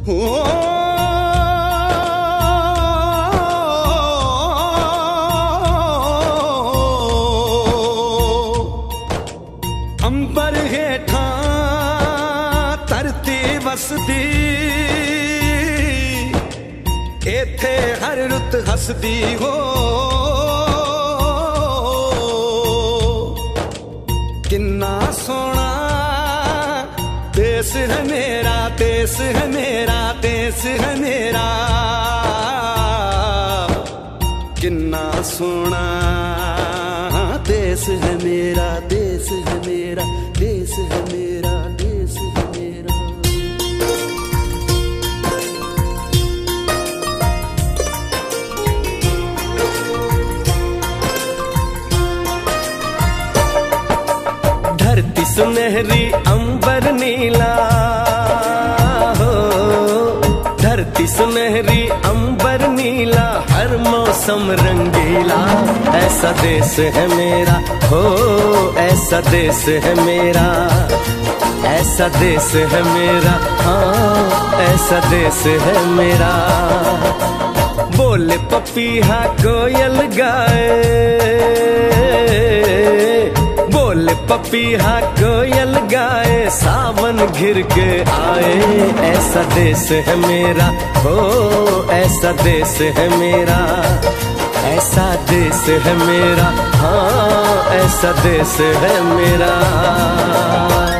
अंबर हेठा धरती वसदी, इथे हर रुत हसदी हो। किन्ना सोना देश है मेरा, देश है मेरा, देश है मेरा। किन्ना सोना देश है मेरा, देश है मेरा, देश है मेरा, देश है मेरा। धरती सुनहरी अंबर नीला हो, धरती सुनहरी अंबर नीला, हर मौसम रंगीला। ऐसा देश है मेरा हो, ऐसा देश है मेरा, ऐसा देश है मेरा, हाँ ऐसा देश है मेरा। बोले पपीहा कोयल गाए, बोले पपीहा कोयल गाए, सावन घिर के आए। ऐसा देश है मेरा हो, ऐसा देश है मेरा, ऐसा देश है मेरा, हाँ ऐसा देश है मेरा।